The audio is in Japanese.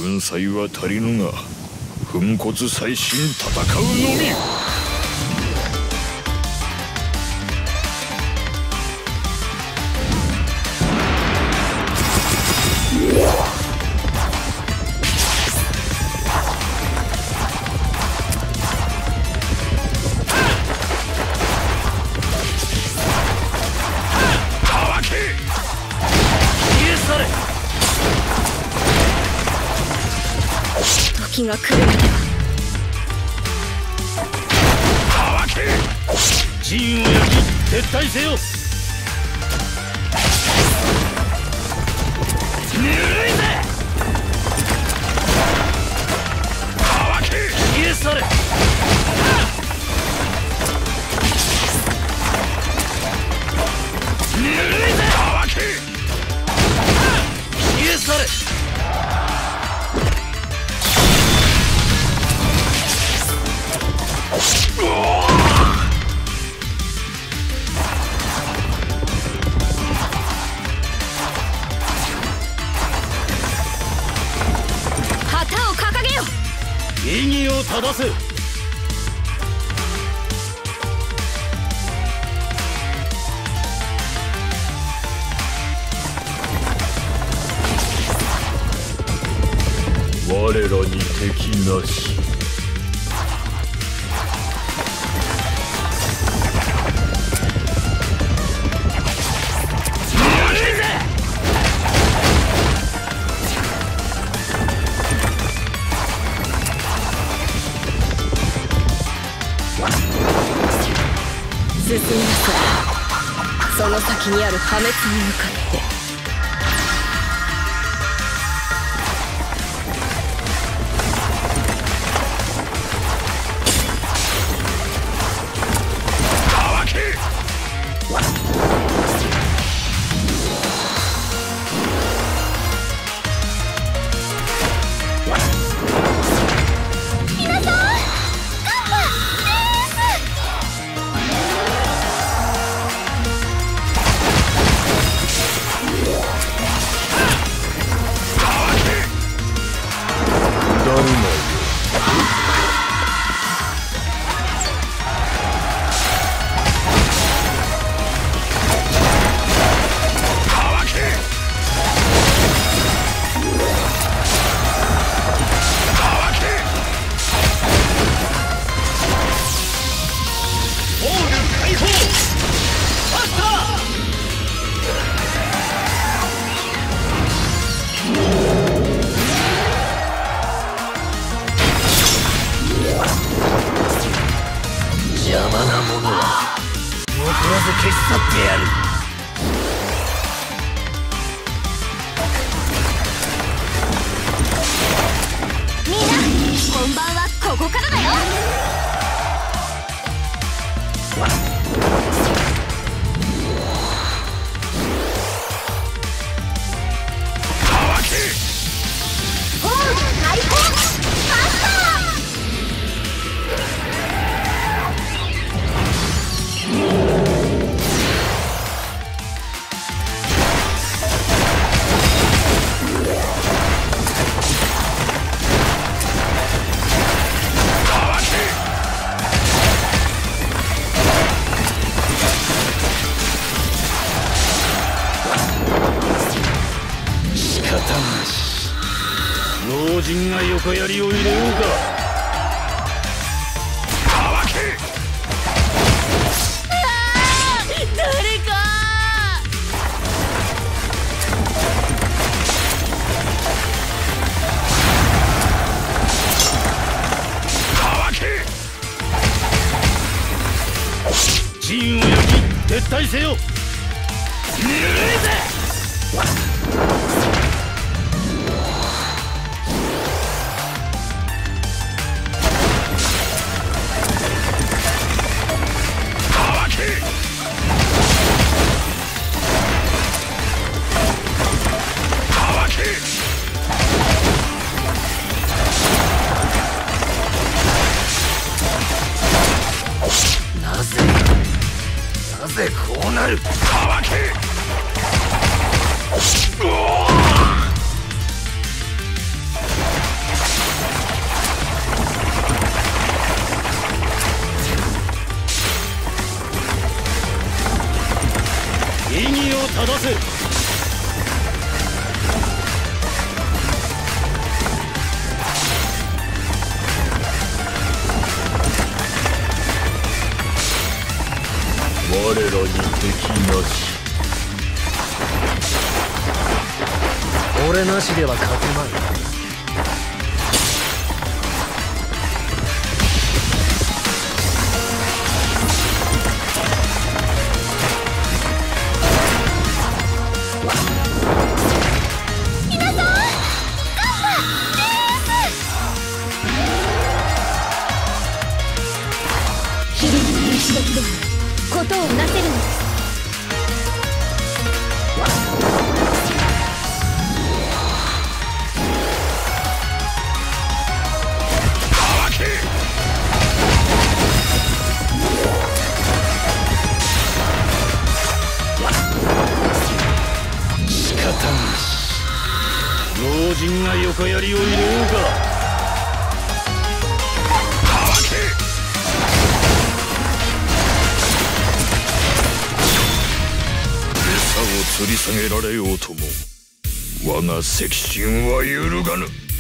粉砕は足りぬが粉骨砕身戦うのみ。 時が来るまでは。 陣を焼き撤退せよ。ぬるいぜ。消え去れ。ぬるいぜ。消え去れ。 旗を掲げよ。 異議を正せ。我らに敵なし。 進みなさい。その先にある破滅に向かって。邪魔なものは残らず消し去ってやる。 みんな本番はここからだよ。ホール開放ファスター。 老人が横槍を入れようか。 誰か。 陣を焼き撤退せよ。ぬるいぜ。なぜこうなる。乾け。 正せ。我らに敵なし。俺なしでは勝てまい。 ことをなせるのです。 仕方なし。老人が横槍を入れようか。 餌を吊り下げられようとも我が赤心は揺るがぬ。